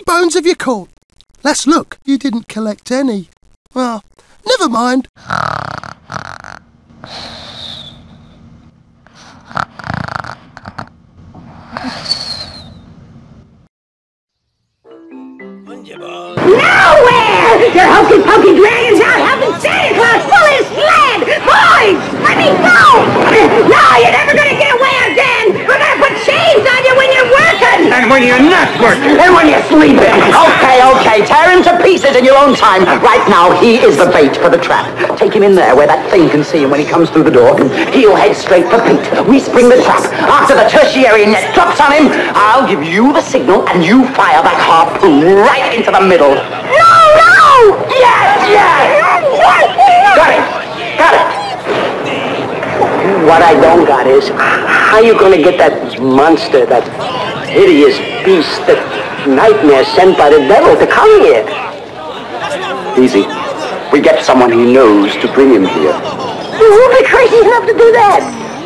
bones have you caught? Let's look. You didn't collect any. Well, never mind. Nowhere! Your hokey-pokey dragon's out helping Santa Claus pull his sled! Boys, let me go! No, you're never gonna get away again! We're gonna put chains on you when you're working! And when you're not working! And when you're sleeping! Okay, tear him to pieces in your own time. Right now, he is the bait for the trap. Take him in there where that thing can see him when he comes through the door. He'll head straight for Pete. We spring the trap. After the tertiary net drops on him, I'll give you the signal and you fire that harpoon right into the middle. No! Yes! Got it. What I don't got is, how you gonna get that monster, that hideous beast, that nightmare sent by the devil to come here? Easy. We get someone he knows to bring him here. Who'll be crazy enough to do that?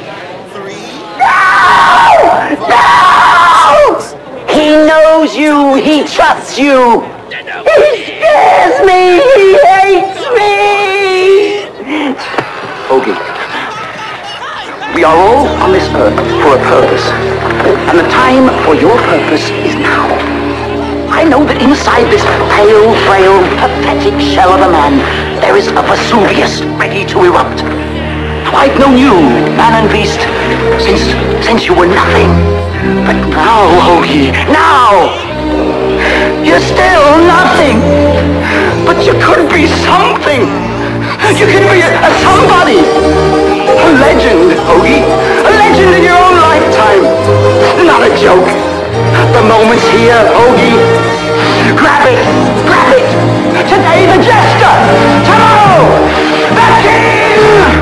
No! He knows you. He trusts you. He scares me! He hates me! Ogie, we are all on this earth for a purpose. And the time for your purpose is now. I know that inside this pale, frail, pathetic shell of a man, there is a Vesuvius ready to erupt. I've known you, man and beast, since you were nothing. But now, Ogie, now! You're still nothing! But you could be something! You could be a somebody! A legend, Ogie! A legend in your own lifetime! Not a joke! The moment's here, Ogie! Grab it! Grab it! Today the jester! Tomorrow, the king!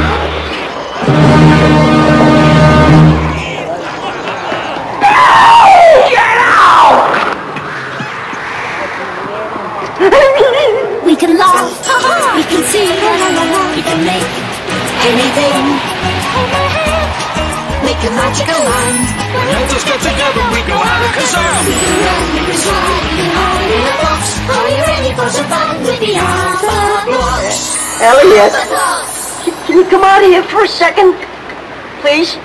We can laugh, we can sing, we can make anything. Make a magical line. Let's just get together, we go have a concern. We can run, we can slide, we can hide in a box. Are you ready for some fun with the Alpha Blocks? Elliot, can you come out of here for a second? Please?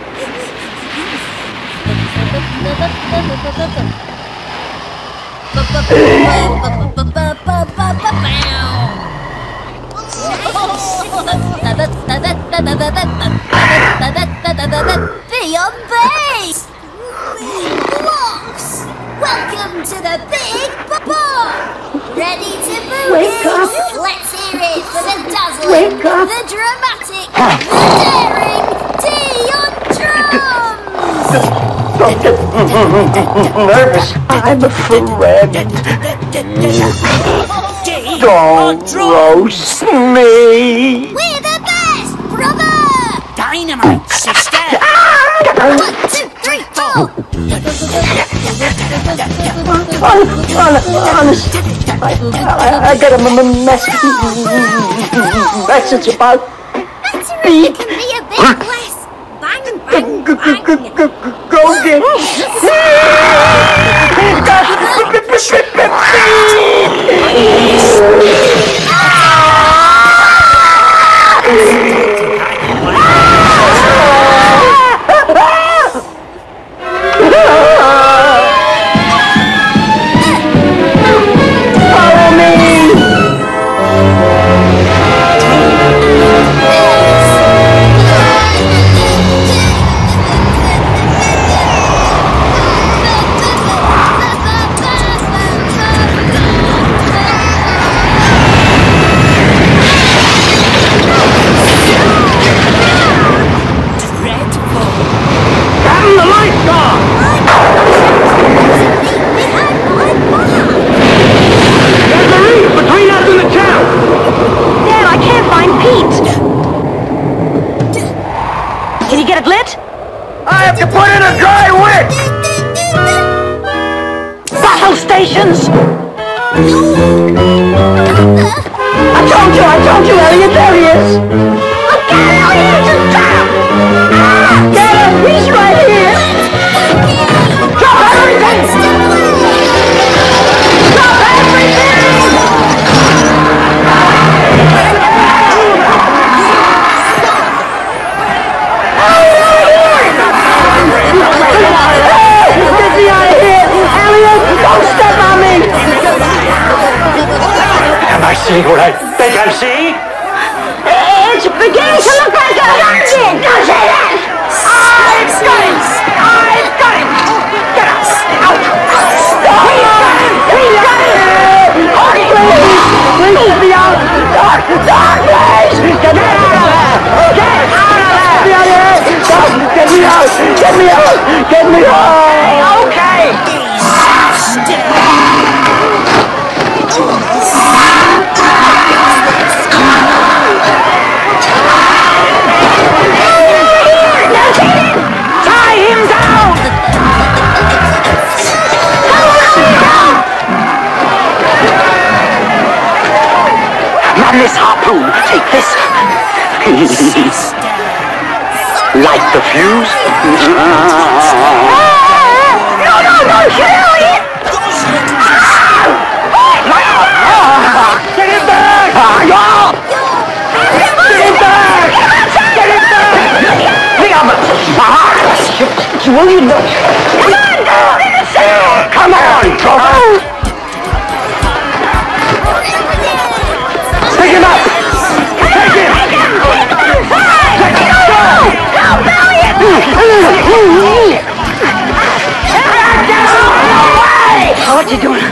Beyond Base! Blocks! Welcome to the Big Ball! Ready to move? Wake up! Let's hear it for the dazzling, Wake up! the dramatic, the daring Dion Drums! Don't get nervous. I'm a friend. Don't roast me. We're the best, brother! Dynamite, sister! 1, 2, 3, 4! Honest, I got a message about Beat! Can be a bit less! Bang, bang, bang! Go get stations! I told you, Elliot, there he is! Look at Elliot, it's a trap! Get him! He's right here! Drop everything! Drop Am I seeing what I think I'm seeing? It's beginning to look like a hundred. Don't say that. I've got him. I've got him. Get up. Out. We've got him. We've got him. Hurry, please. Please be out. Doc, please. Get me out of there. Get out of there. Get me out of here. Doc, get me out. Get me out. Get me out. Okay. Tie him down! Now, Miss Harpoon, take this. Light the fuse. No, kill it! Get him back! Get him back! Get him back! Pick up! Will you know? Come on, go! Come on, Trover! Pick him up! Take him! Go, Billion! What you doing?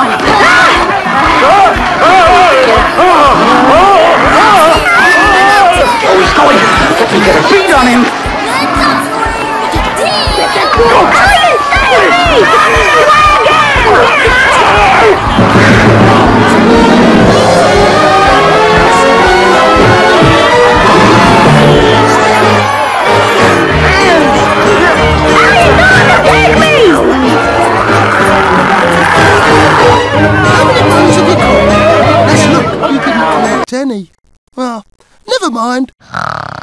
Oh, he's going! Get a beat on him! Billion, save me! Try again! Take me! How many bones have you got? Let's look. You didn't collect any. Well, never mind.